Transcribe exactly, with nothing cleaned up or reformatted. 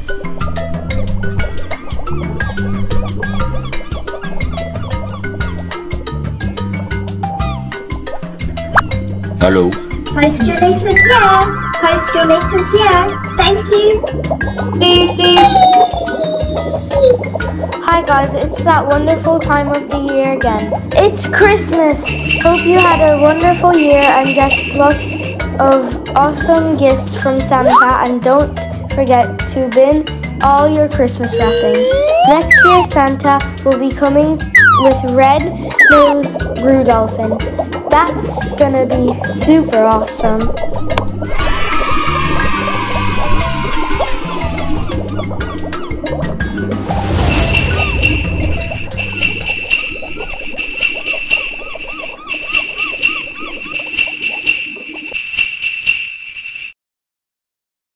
Hello. Post your letters here. Post your letters here. Thank you. Hi guys, it's that wonderful time of the year again. It's Christmas! Hope you had a wonderful year and get lots of awesome gifts from Santa, and don't forget to bin all your Christmas wrapping. Next year Santa will be coming with red-nosed Rudolphin. That's gonna be super awesome.